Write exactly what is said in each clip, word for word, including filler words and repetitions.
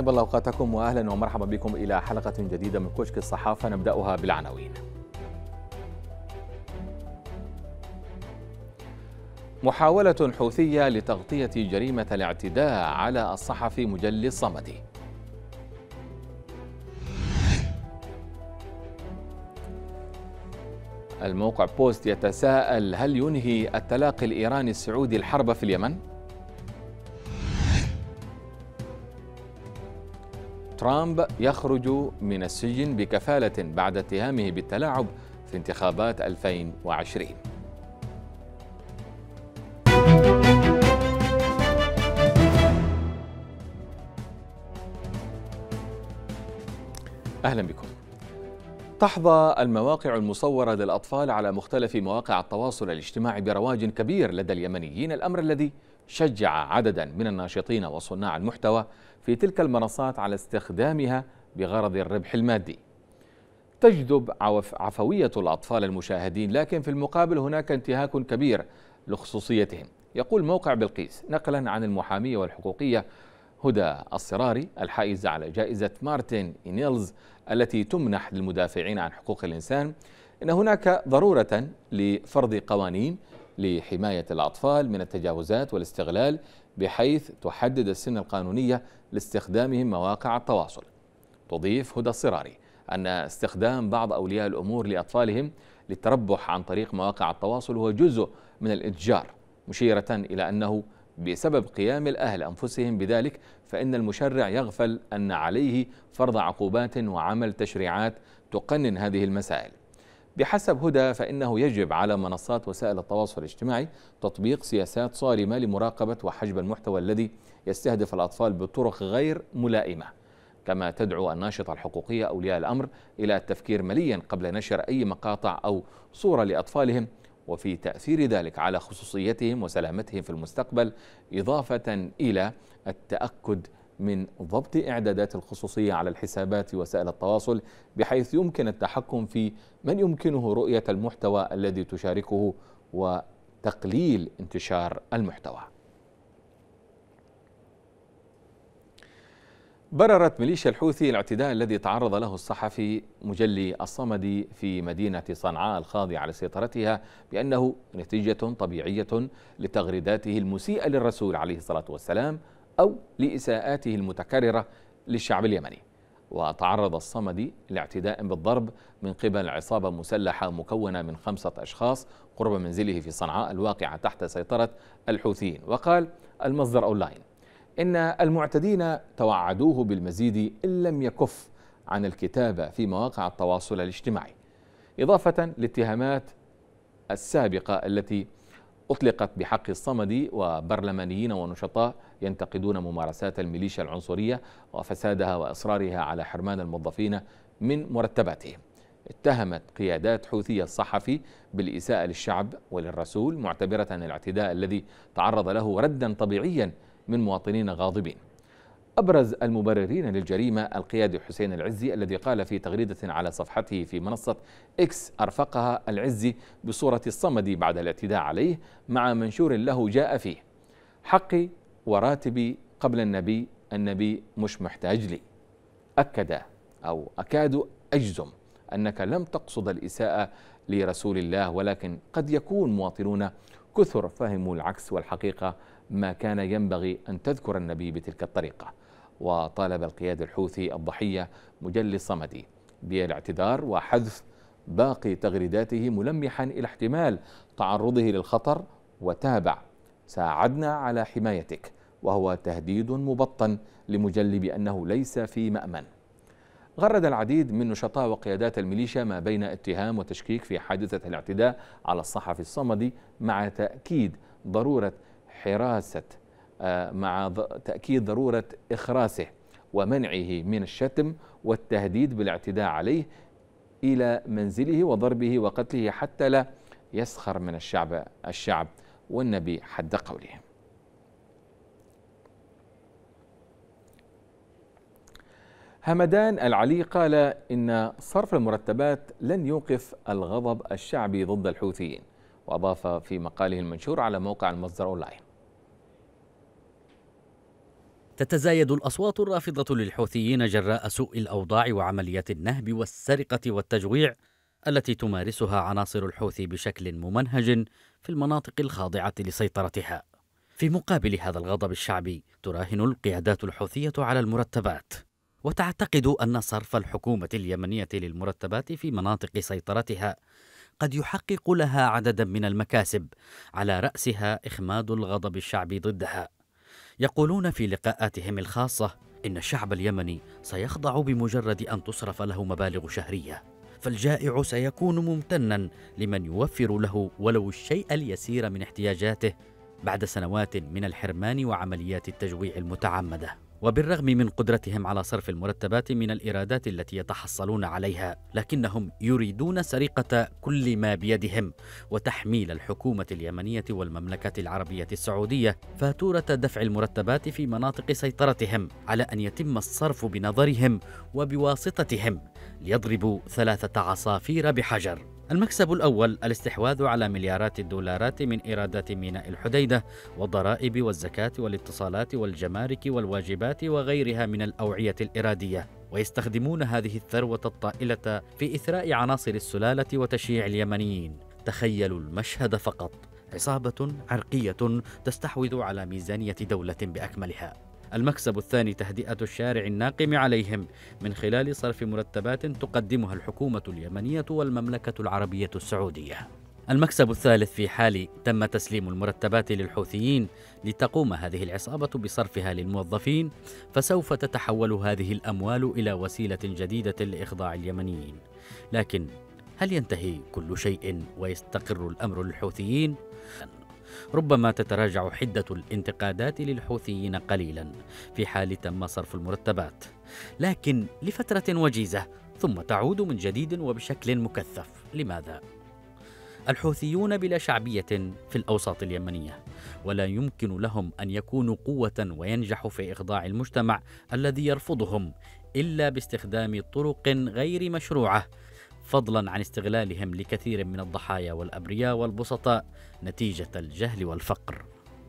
أسعد الله أوقاتكم وأهلا ومرحبا بكم إلى حلقة جديدة من كشك الصحافة. نبدأها بالعناوين. محاولة حوثية لتغطية جريمة الاعتداء على الصحفي مجلي الصمدي. الموقع بوست يتساءل: هل ينهي التلاقي الإيراني السعودي الحرب في اليمن؟ ترامب يخرج من السجن بكفالة بعد اتهامه بالتلاعب في انتخابات ألفين وعشرين. أهلا بكم. تحظى المواقع المصورة للأطفال على مختلف مواقع التواصل الاجتماعي برواج كبير لدى اليمنيين، الأمر الذي شجع عددا من الناشطين وصناع المحتوى في تلك المنصات على استخدامها بغرض الربح المادي. تجذب عفوية الأطفال المشاهدين، لكن في المقابل هناك انتهاك كبير لخصوصيتهم. يقول موقع بلقيس نقلا عن المحامية والحقوقية هدى الصراري الحائزة على جائزة مارتن إينيلز التي تمنح للمدافعين عن حقوق الإنسان، إن هناك ضرورة لفرض قوانين لحماية الأطفال من التجاوزات والاستغلال، بحيث تحدد السن القانونية لاستخدامهم مواقع التواصل. تضيف هدى الصراري أن استخدام بعض أولياء الأمور لأطفالهم للتربح عن طريق مواقع التواصل هو جزء من الإتجار، مشيرة إلى أنه بسبب قيام الأهل أنفسهم بذلك فإن المشرع يغفل أن عليه فرض عقوبات وعمل تشريعات تقنن هذه المسائل. بحسب هدى فإنه يجب على منصات وسائل التواصل الاجتماعي تطبيق سياسات صارمة لمراقبة وحجب المحتوى الذي يستهدف الأطفال بطرق غير ملائمة. كما تدعو الناشطة الحقوقية أولياء الأمر إلى التفكير مليا قبل نشر أي مقاطع أو صورة لأطفالهم، وفي تأثير ذلك على خصوصيتهم وسلامتهم في المستقبل، إضافة إلى التأكد من ضبط إعدادات الخصوصية على الحسابات وسائل التواصل، بحيث يمكن التحكم في من يمكنه رؤية المحتوى الذي تشاركه وتقليل انتشار المحتوى. بررت ميليشيا الحوثي الاعتداء الذي تعرض له الصحفي مجلي الصمدي في مدينة صنعاء الخاضعة على سيطرتها بأنه نتيجة طبيعية لتغريداته المسيئة للرسول عليه الصلاة والسلام أو لإساءاته المتكررة للشعب اليمني. وتعرض الصمدي لاعتداء بالضرب من قبل عصابة مسلحة مكونة من خمسة أشخاص قرب منزله في صنعاء الواقعة تحت سيطرة الحوثيين. وقال المصدر أونلاين إن المعتدين توعدوه بالمزيد إن لم يكف عن الكتابة في مواقع التواصل الاجتماعي، إضافة للاتهامات السابقة التي أطلقت بحق الصمدي وبرلمانيين ونشطاء ينتقدون ممارسات الميليشيا العنصرية وفسادها وإصرارها على حرمان الموظفين من مرتباتهم. اتهمت قيادات حوثية الصحفي بالإساءة للشعب وللرسول، معتبرة الاعتداء الذي تعرض له ردا طبيعيا من مواطنين غاضبين. أبرز المبررين للجريمة القيادي حسين العزي الذي قال في تغريدة على صفحته في منصة إكس أرفقها العزي بصورة الصمدي بعد الاعتداء عليه مع منشور له جاء فيه: حقي وراتبي قبل النبي، النبي مش محتاج لي. أكد أو أكاد أجزم أنك لم تقصد الإساءة لرسول الله، ولكن قد يكون مواطنون كثر فهموا العكس، والحقيقة ما كان ينبغي أن تذكر النبي بتلك الطريقة. وطالب القيادي الحوثي الضحية مجلي الصمدي بالاعتذار وحذف باقي تغريداته، ملمحا إلى احتمال تعرضه للخطر، وتابع: ساعدنا على حمايتك، وهو تهديد مبطن لمجلي بأنه ليس في مأمن. غرد العديد من نشطاء وقيادات الميليشيا ما بين اتهام وتشكيك في حادثة الاعتداء على الصحفي الصمدي، مع تأكيد ضرورة حراسة مع تأكيد ضرورة إخراسه ومنعه من الشتم والتهديد بالاعتداء عليه إلى منزله وضربه وقتله حتى لا يسخر من الشعب الشعب والنبي حد قوله. همدان العلي قال إن صرف المرتبات لن يوقف الغضب الشعبي ضد الحوثيين، وأضاف في مقاله المنشور على موقع المصدر أونلاين: تتزايد الأصوات الرافضة للحوثيين جراء سوء الأوضاع وعمليات النهب والسرقة والتجويع التي تمارسها عناصر الحوثي بشكل ممنهج في المناطق الخاضعة لسيطرتها. في مقابل هذا الغضب الشعبي تراهن القيادات الحوثية على المرتبات، وتعتقد أن صرف الحكومة اليمنية للمرتبات في مناطق سيطرتها قد يحقق لها عددا من المكاسب، على رأسها إخماد الغضب الشعبي ضدها. يقولون في لقاءاتهم الخاصة إن الشعب اليمني سيخضع بمجرد أن تصرف له مبالغ شهرية، فالجائع سيكون ممتنا لمن يوفر له ولو الشيء اليسير من احتياجاته بعد سنوات من الحرمان وعمليات التجويع المتعمدة. وبالرغم من قدرتهم على صرف المرتبات من الإيرادات التي يتحصلون عليها، لكنهم يريدون سرقة كل ما بيدهم وتحميل الحكومة اليمنية والمملكة العربية السعودية فاتورة دفع المرتبات في مناطق سيطرتهم، على أن يتم الصرف بنظرهم وبواسطتهم ليضربوا ثلاثة عصافير بحجر. المكسب الأول الاستحواذ على مليارات الدولارات من إيرادات ميناء الحديدة والضرائب والزكاة والاتصالات والجمارك والواجبات وغيرها من الأوعية الإرادية، ويستخدمون هذه الثروة الطائلة في إثراء عناصر السلالة وتشييع اليمنيين. تخيلوا المشهد فقط: عصابة عرقية تستحوذ على ميزانية دولة بأكملها. المكسب الثاني تهدئة الشارع الناقم عليهم من خلال صرف مرتبات تقدمها الحكومة اليمنية والمملكة العربية السعودية. المكسب الثالث في حال تم تسليم المرتبات للحوثيين لتقوم هذه العصابة بصرفها للموظفين، فسوف تتحول هذه الأموال إلى وسيلة جديدة لإخضاع اليمنيين. لكن هل ينتهي كل شيء ويستقر الأمر للحوثيين؟ ربما تتراجع حدة الانتقادات للحوثيين قليلا في حال تم صرف المرتبات، لكن لفترة وجيزة ثم تعود من جديد وبشكل مكثف. لماذا؟ الحوثيون بلا شعبية في الأوساط اليمنية، ولا يمكن لهم أن يكونوا قوة وينجحوا في إخضاع المجتمع الذي يرفضهم إلا باستخدام طرق غير مشروعة، فضلا عن استغلالهم لكثير من الضحايا والأبرياء والبسطاء نتيجة الجهل والفقر.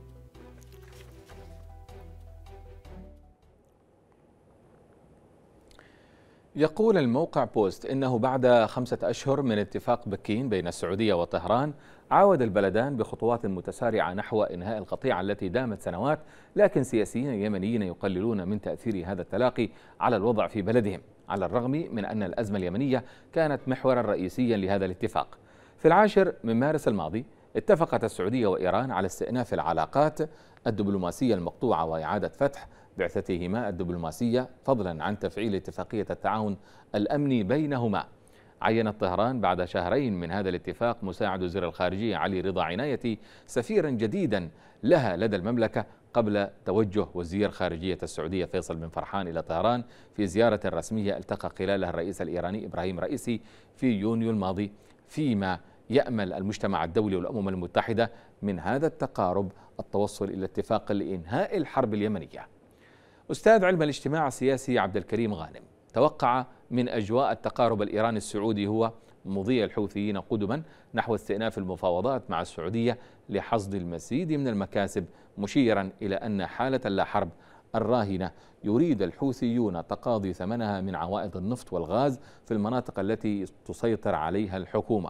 يقول الموقع بوست إنه بعد خمسة أشهر من اتفاق بكين بين السعودية وطهران، عاود البلدان بخطوات متسارعة نحو إنهاء القطيعة التي دامت سنوات، لكن سياسيين يمنيين يقللون من تأثير هذا التلاقي على الوضع في بلدهم، على الرغم من أن الأزمة اليمنية كانت محورا رئيسيا لهذا الاتفاق. في العاشر من مارس الماضي اتفقت السعودية وإيران على استئناف العلاقات الدبلوماسية المقطوعة وإعادة فتح بعثتيهما الدبلوماسية، فضلا عن تفعيل اتفاقية التعاون الأمني بينهما. عينت طهران بعد شهرين من هذا الاتفاق مساعد وزير الخارجية علي رضا عنايتي سفيرا جديدا لها لدى المملكة، قبل توجه وزير خارجية السعودية فيصل بن فرحان إلى طهران في زيارة رسمية التقى خلالها الرئيس الإيراني إبراهيم رئيسي في يونيو الماضي، فيما يأمل المجتمع الدولي والأمم المتحدة من هذا التقارب التوصل إلى اتفاق لإنهاء الحرب اليمنية. أستاذ علم الاجتماع السياسي عبد الكريم غانم توقع من أجواء التقارب الإيراني السعودي هو مضي الحوثيين قدما نحو استئناف المفاوضات مع السعودية لحصد المزيد من المكاسب، مشيرا إلى أن حالة اللا حرب الراهنة يريد الحوثيون تقاضي ثمنها من عوائد النفط والغاز في المناطق التي تسيطر عليها الحكومة.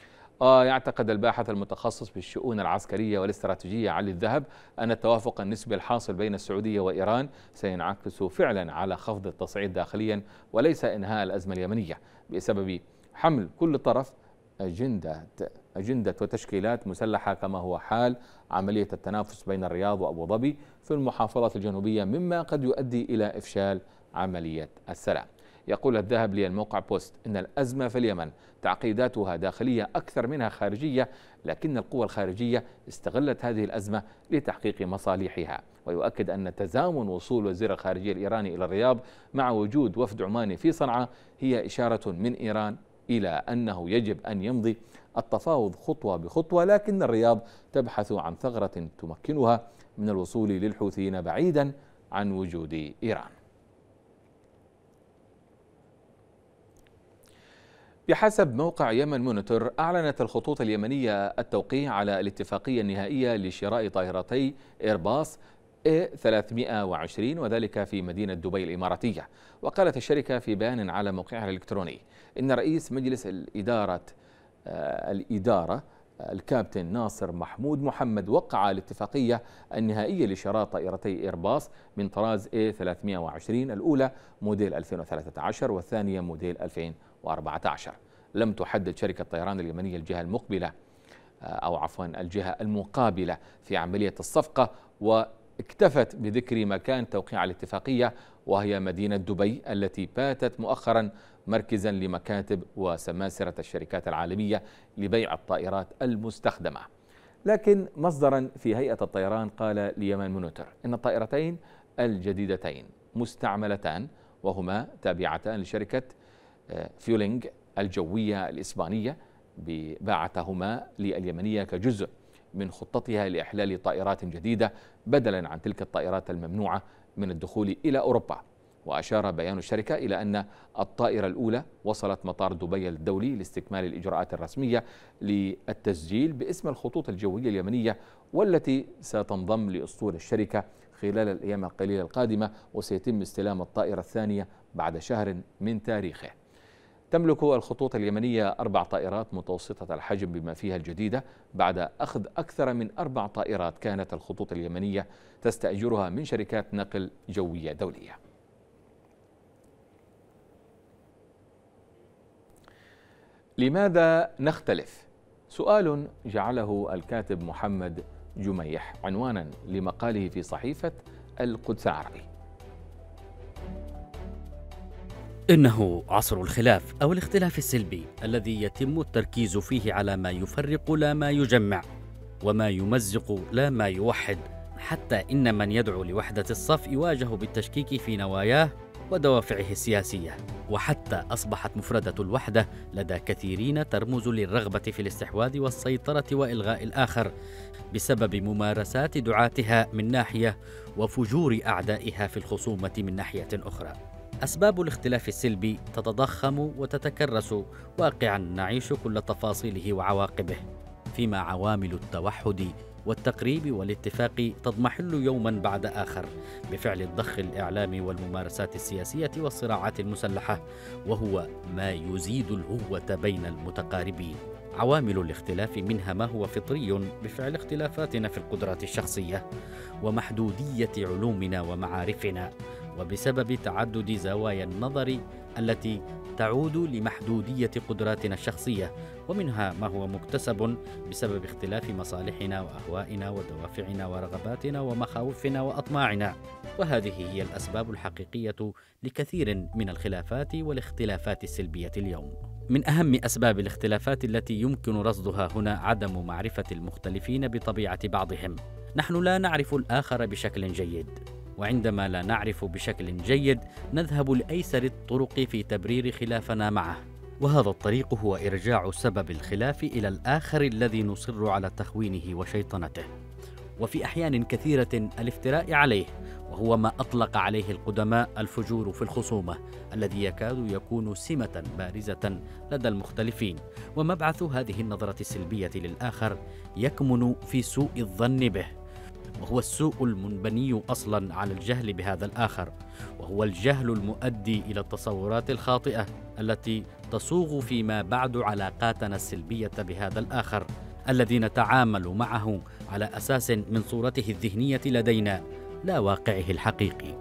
يعتقد الباحث المتخصص بالشؤون العسكرية والاستراتيجية علي الذهب أن التوافق النسبي الحاصل بين السعودية وإيران سينعكس فعلا على خفض التصعيد داخليا وليس إنهاء الأزمة اليمنية، بسبب حمل كل طرف أجندة أجندة وتشكيلات مسلحة، كما هو حال عملية التنافس بين الرياض وأبو ظبي في المحافظات الجنوبية، مما قد يؤدي إلى إفشال عملية السلام. يقول الذهب للموقع بوست إن الأزمة في اليمن تعقيداتها داخلية أكثر منها خارجية، لكن القوى الخارجية استغلت هذه الأزمة لتحقيق مصالحها. ويؤكد أن تزامن وصول وزير الخارجية الإيراني إلى الرياض مع وجود وفد عماني في صنعاء هي إشارة من إيران إلى أنه يجب أن يمضي التفاوض خطوة بخطوة، لكن الرياض تبحث عن ثغرة تمكنها من الوصول للحوثيين بعيدا عن وجود إيران. بحسب موقع يمن مونيتور، أعلنت الخطوط اليمنية التوقيع على الاتفاقية النهائية لشراء طائرتي إيرباص إيه ثلاثمئة وعشرين وذلك في مدينة دبي الإماراتية. وقالت الشركة في بيان على موقعها الإلكتروني إن رئيس مجلس الإدارة الإدارة الكابتن ناصر محمود محمد وقع الاتفاقية النهائية لشراء طائرتي إيرباص من طراز إيه ثلاثمئة وعشرين، الأولى موديل ألفين وثلاثة عشر والثانية موديل ألفين وأربعة عشر. لم تحدد شركة طيران اليمنية الجهة المقبلة أو عفوا الجهة المقابلة في عملية الصفقة، واكتفت بذكر مكان توقيع الاتفاقية وهي مدينة دبي التي باتت مؤخرا مركزا لمكاتب وسماسرة الشركات العالمية لبيع الطائرات المستخدمة. لكن مصدرا في هيئة الطيران قال ليمن مونيتور إن الطائرتين الجديدتين مستعملتان وهما تابعتان لشركة فيولينج الجوية الإسبانية، باعتهما لليمنية كجزء من خطتها لإحلال طائرات جديدة بدلا عن تلك الطائرات الممنوعة من الدخول إلى أوروبا. وأشار بيان الشركة إلى أن الطائرة الأولى وصلت مطار دبي الدولي لاستكمال الإجراءات الرسمية للتسجيل باسم الخطوط الجوية اليمنية، والتي ستنضم لأسطول الشركة خلال الأيام القليلة القادمة، وسيتم استلام الطائرة الثانية بعد شهر من تاريخه. تملك الخطوط اليمنية أربع طائرات متوسطة الحجم بما فيها الجديدة بعد أخذ أكثر من أربع طائرات كانت الخطوط اليمنية تستأجرها من شركات نقل جوية دولية. لماذا نختلف؟ سؤال جعله الكاتب محمد جميح عنوانا لمقاله في صحيفة القدس العربي. إنه عصر الخلاف أو الاختلاف السلبي الذي يتم التركيز فيه على ما يفرق لا ما يجمع، وما يمزق لا ما يوحد، حتى إن من يدعو لوحدة الصف يواجه بالتشكيك في نواياه ودوافعه السياسية. وحتى أصبحت مفردة الوحدة لدى كثيرين ترمز للرغبة في الاستحواذ والسيطرة وإلغاء الآخر بسبب ممارسات دعاتها من ناحية وفجور أعدائها في الخصومة من ناحية أخرى. أسباب الاختلاف السلبي تتضخم وتتكرس، واقعا نعيش كل تفاصيله وعواقبه، فيما عوامل التوحد والتقريب والاتفاق تضمحل يوما بعد آخر بفعل الضخ الإعلامي والممارسات السياسية والصراعات المسلحة، وهو ما يزيد الهوة بين المتقاربين. عوامل الاختلاف منها ما هو فطري بفعل اختلافاتنا في القدرات الشخصية ومحدودية علومنا ومعارفنا، وبسبب تعدد زوايا النظر التي تعود لمحدودية قدراتنا الشخصية، ومنها ما هو مكتسب بسبب اختلاف مصالحنا وأهوائنا ودوافعنا ورغباتنا ومخاوفنا وأطماعنا. وهذه هي الأسباب الحقيقية لكثير من الخلافات والاختلافات السلبية اليوم. من أهم أسباب الاختلافات التي يمكن رصدها هنا عدم معرفة المختلفين بطبيعة بعضهم. نحن لا نعرف الآخر بشكل جيد، وعندما لا نعرف بشكل جيد نذهب لأيسر الطرق في تبرير خلافنا معه، وهذا الطريق هو إرجاع سبب الخلاف إلى الآخر الذي نصر على تخوينه وشيطنته، وفي أحيان كثيرة الافتراء عليه، وهو ما أطلق عليه القدماء الفجور في الخصومة، الذي يكاد يكون سمة بارزة لدى المختلفين. ومبعث هذه النظرة السلبية للآخر يكمن في سوء الظن به، وهو السوء المنبني أصلا على الجهل بهذا الآخر، وهو الجهل المؤدي إلى التصورات الخاطئة التي تصوغ فيما بعد علاقاتنا السلبية بهذا الآخر الذي نتعامل معه على أساس من صورته الذهنية لدينا لا واقعه الحقيقي.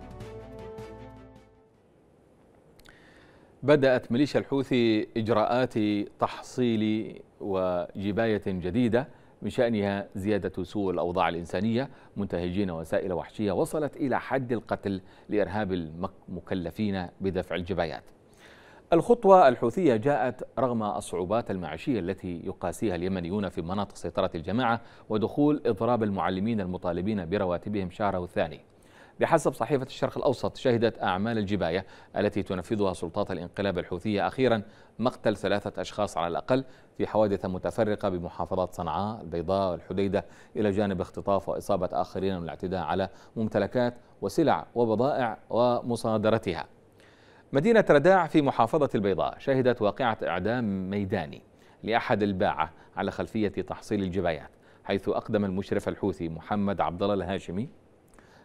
بدأت ميليشيا الحوثي إجراءات تحصيل وجباية جديدة من شأنها زيادة سوء الأوضاع الإنسانية، منتهجين وسائل وحشية وصلت إلى حد القتل لإرهاب المكلفين بدفع الجبايات. الخطوة الحوثية جاءت رغم الصعوبات المعيشية التي يقاسيها اليمنيون في مناطق سيطرة الجماعة ودخول إضراب المعلمين المطالبين برواتبهم شهره الثاني. بحسب صحيفة الشرق الأوسط، شهدت أعمال الجباية التي تنفذها سلطات الانقلاب الحوثية أخيرا مقتل ثلاثة أشخاص على الأقل في حوادث متفرقة بمحافظات صنعاء، البيضاء والحديدة، إلى جانب اختطاف وإصابة آخرين والاعتداء على ممتلكات وسلع وبضائع ومصادرتها. مدينة رداع في محافظة البيضاء شهدت واقعة إعدام ميداني لأحد الباعة على خلفية تحصيل الجبايات، حيث أقدم المشرف الحوثي محمد عبد الله الهاشمي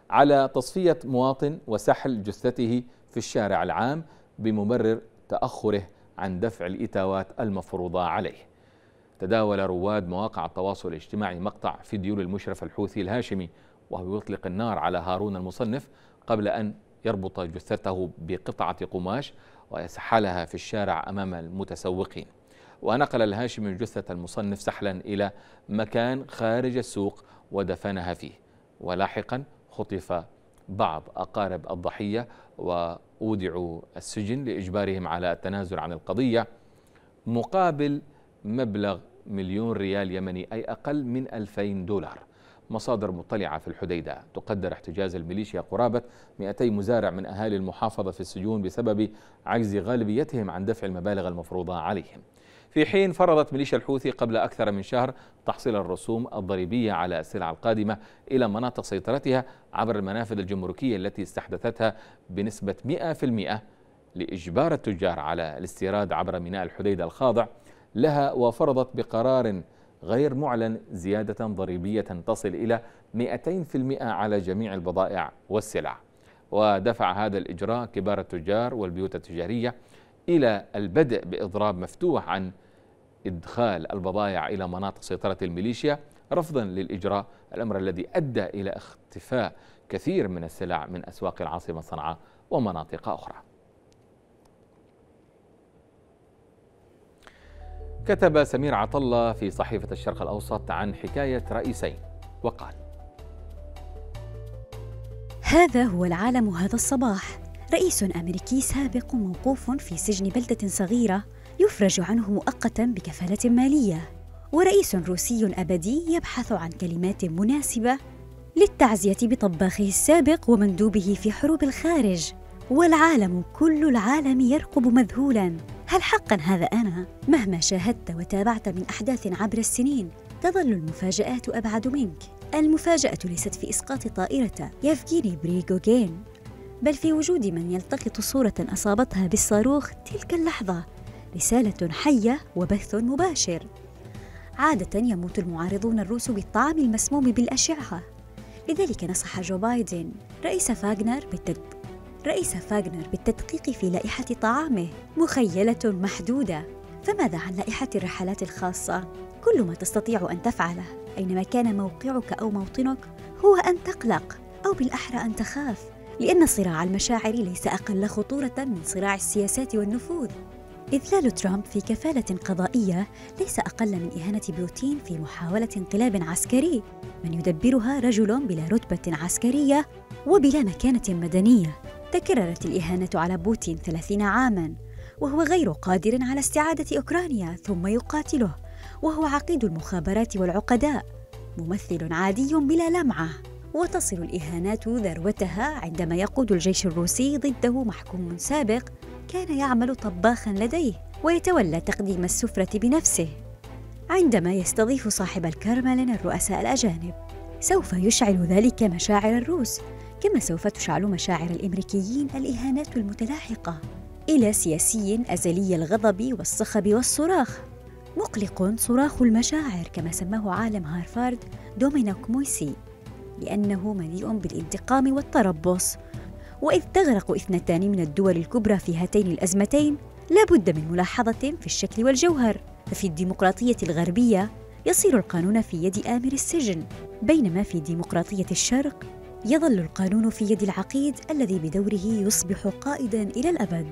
على تصفية مواطن وسحل جثته في الشارع العام بمبرر تأخره عن دفع الإتاوات المفروضة عليه. تداول رواد مواقع التواصل الاجتماعي مقطع فيديو للمشرف الحوثي الهاشمي وهو يطلق النار على هارون المصنف قبل أن يربط جثته بقطعة قماش ويسحلها في الشارع أمام المتسوقين. ونقل الهاشمي جثة المصنف سحلا إلى مكان خارج السوق ودفنها فيه، ولاحقا خطف بعض أقارب الضحية وأودعوا السجن لإجبارهم على التنازل عن القضية مقابل مبلغ مليون ريال يمني أي أقل من ألفين دولار. مصادر مطلعة في الحديدة تقدر احتجاز الميليشيا قرابة مئتي مزارع من أهالي المحافظة في السجون بسبب عجز غالبيتهم عن دفع المبالغ المفروضة عليهم، في حين فرضت ميليشيا الحوثي قبل أكثر من شهر تحصيل الرسوم الضريبية على السلع القادمة إلى مناطق سيطرتها عبر المنافذ الجمركية التي استحدثتها بنسبة مئة بالمئة لإجبار التجار على الاستيراد عبر ميناء الحديدة الخاضع لها، وفرضت بقرار غير معلن زيادة ضريبية تصل إلى مئتين بالمئة على جميع البضائع والسلع. ودفع هذا الإجراء كبار التجار والبيوت التجارية إلى البدء بإضراب مفتوح عن إدخال البضائع إلى مناطق سيطرة الميليشيا رفضا للإجراء، الأمر الذي أدى إلى اختفاء كثير من السلع من أسواق العاصمة صنعاء ومناطق أخرى. كتب سمير عطلة في صحيفة الشرق الأوسط عن حكاية رئيسين وقال: هذا هو العالم هذا الصباح. رئيس أمريكي سابق موقوف في سجن بلدة صغيرة يفرج عنه مؤقتاً بكفالة مالية، ورئيس روسي أبدي يبحث عن كلمات مناسبة للتعزية بطباخه السابق ومندوبه في حروب الخارج، والعالم كل العالم يرقب مذهولاً. هل حقاً هذا أنا؟ مهما شاهدت وتابعت من أحداث عبر السنين تظل المفاجآت أبعد منك. المفاجأة ليست في إسقاط طائرة يفجيني بريغوغين، بل في وجود من يلتقط صورة أصابتها بالصاروخ تلك اللحظة. رسالة حية وبث مباشر. عادة يموت المعارضون الروس بالطعام المسموم بالأشعة، لذلك نصح جو بايدن رئيس فاغنر بالتد... رئيس فاغنر بالتدقيق في لائحة طعامه. مخيلة محدودة، فماذا عن لائحة الرحلات الخاصة؟ كل ما تستطيع أن تفعله أينما كان موقعك أو موطنك هو أن تقلق، أو بالأحرى أن تخاف، لأن صراع المشاعر ليس أقل خطورة من صراع السياسات والنفوذ. إذلال ترامب في كفالة قضائية ليس أقل من إهانة بوتين في محاولة انقلاب عسكري، من يدبرها رجل بلا رتبة عسكرية وبلا مكانة مدنية. تكررت الإهانة على بوتين ثلاثين عاماً وهو غير قادر على استعادة أوكرانيا، ثم يقاتله وهو عقيد المخابرات والعقداء، ممثل عادي بلا لمعة. وتصل الإهانات ذروتها عندما يقود الجيش الروسي ضده محكوم سابق كان يعمل طباخاً لديه ويتولى تقديم السفرة بنفسه. عندما يستضيف صاحب الكرملين الرؤساء الأجانب سوف يشعل ذلك مشاعر الروس، كما سوف تشعل مشاعر الأمريكيين الإهانات المتلاحقة. إلى سياسي أزلي الغضب والصخب والصراخ، مقلق صراخ المشاعر كما سماه عالم هارفارد دومينيك مويسي، لأنه مليء بالانتقام والتربص. وإذ تغرق اثنتان من الدول الكبرى في هاتين الأزمتين لا بد من ملاحظة في الشكل والجوهر. ففي الديمقراطية الغربية يصير القانون في يد آمر السجن، بينما في ديمقراطية الشرق يظل القانون في يد العقيد الذي بدوره يصبح قائداً إلى الأبد.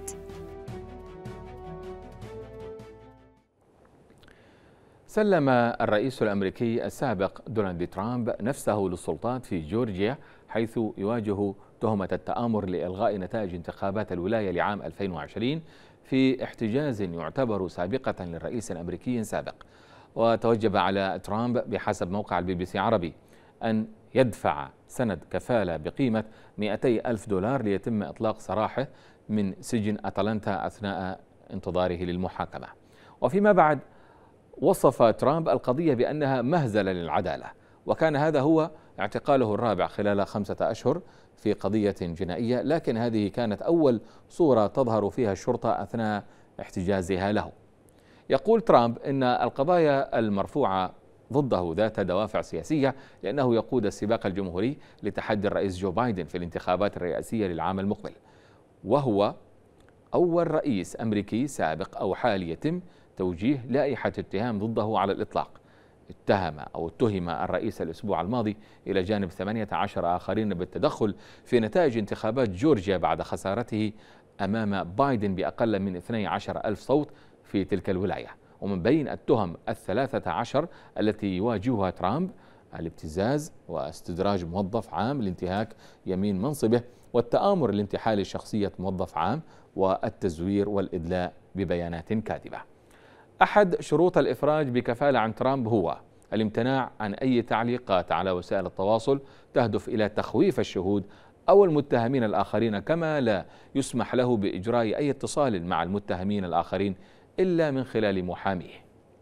سلم الرئيس الأمريكي السابق دونالد ترامب نفسه للسلطات في جورجيا، حيث يواجه تهمة التآمر لإلغاء نتائج انتخابات الولاية لعام ألفين وعشرين في احتجاز يعتبر سابقة للرئيس الأمريكي السابق. وتوجب على ترامب بحسب موقع البي بي سي عربي أن يدفع سند كفالة بقيمة مئتي ألف دولار ليتم إطلاق سراحه من سجن أتلانتا أثناء انتظاره للمحاكمة. وفيما بعد وصف ترامب القضية بأنها مهزلة للعدالة، وكان هذا هو اعتقاله الرابع خلال خمسة أشهر في قضية جنائية، لكن هذه كانت أول صورة تظهر فيها الشرطة أثناء احتجازها له. يقول ترامب إن القضايا المرفوعة ضده ذات دوافع سياسية، لأنه يقود السباق الجمهوري لتحدي الرئيس جو بايدن في الانتخابات الرئاسية للعام المقبل، وهو أول رئيس أمريكي سابق أو حالي يتم توجيه لائحة اتهام ضده على الإطلاق. اتهم أو اتهم الرئيس الأسبوع الماضي إلى جانب ثمانية عشر آخرين بالتدخل في نتائج انتخابات جورجيا بعد خسارته أمام بايدن بأقل من اثني عشر ألف صوت في تلك الولاية. ومن بين التهم الثلاثة عشر التي يواجهها ترامب الابتزاز واستدراج موظف عام لانتهاك يمين منصبه والتآمر لانتحال شخصية موظف عام والتزوير والإدلاء ببيانات كاذبة. أحد شروط الإفراج بكفالة عن ترامب هو الامتناع عن أي تعليقات على وسائل التواصل تهدف إلى تخويف الشهود أو المتهمين الآخرين، كما لا يسمح له بإجراء أي اتصال مع المتهمين الآخرين إلا من خلال محاميه.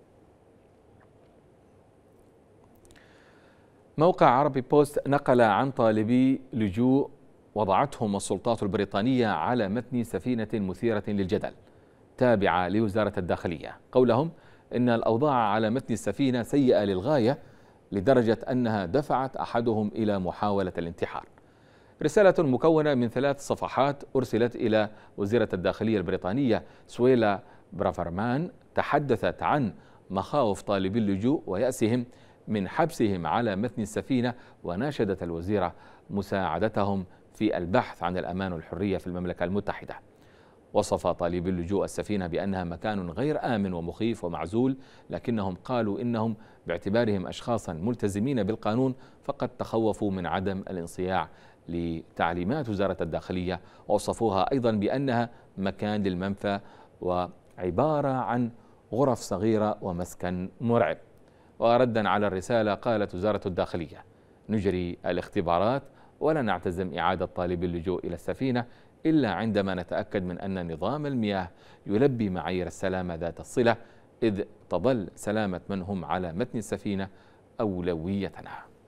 موقع عربي بوست نقل عن طالبي لجوء وضعتهم السلطات البريطانية على متن سفينة مثيرة للجدل تابعة لوزارة الداخلية، قولهم إن الأوضاع على متن السفينة سيئة للغاية لدرجة أنها دفعت أحدهم إلى محاولة الانتحار. رسالة مكونة من ثلاث صفحات أرسلت إلى وزيرة الداخلية البريطانية سويلا برافرمان تحدثت عن مخاوف طالبي اللجوء ويأسهم من حبسهم على متن السفينة، وناشدت الوزيرة مساعدتهم في البحث عن الأمان والحرية في المملكة المتحدة. وصف طالبي اللجوء السفينة بأنها مكان غير آمن ومخيف ومعزول، لكنهم قالوا إنهم باعتبارهم أشخاصا ملتزمين بالقانون فقد تخوفوا من عدم الانصياع لتعليمات وزارة الداخلية، ووصفوها أيضا بأنها مكان للمنفى وعبارة عن غرف صغيرة ومسكن مرعب. وردا على الرسالة قالت وزارة الداخلية: نجري الاختبارات ولا نعتزم إعادة طالبي اللجوء إلى السفينة إلا عندما نتأكد من أن نظام المياه يلبي معايير السلامة ذات الصلة، إذ تظل سلامة من هم على متن السفينة أولويتنا.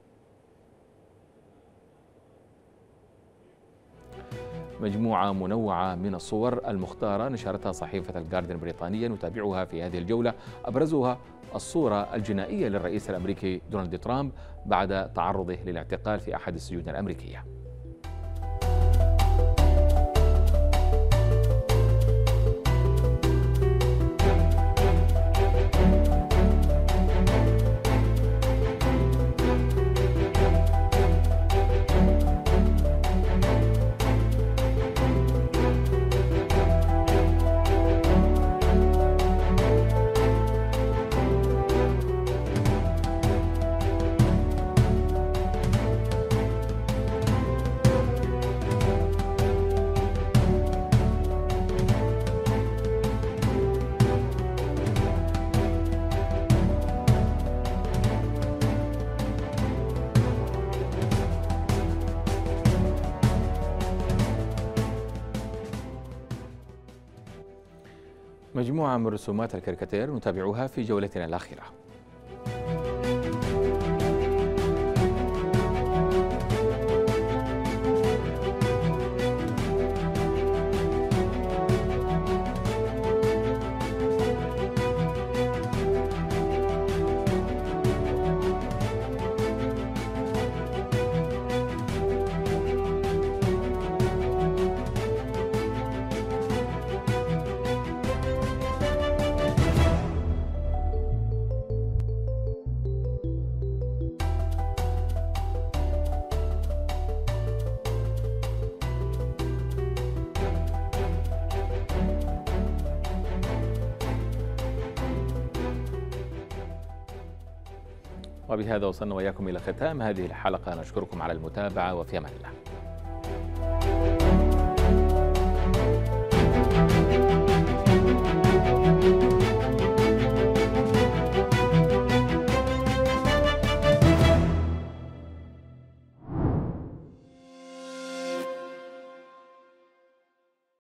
مجموعة منوعة من الصور المختارة نشرتها صحيفة الجارديان البريطانية نتابعها في هذه الجولة، أبرزها الصورة الجنائية للرئيس الأمريكي دونالد ترامب بعد تعرضه للاعتقال في أحد السجون الأمريكية. مجموعة من رسومات الكاريكاتير نتابعها في جولتنا الأخيرة. وبهذا وصلنا وإياكم إلى ختام هذه الحلقة، نشكركم على المتابعة وفي أمان الله.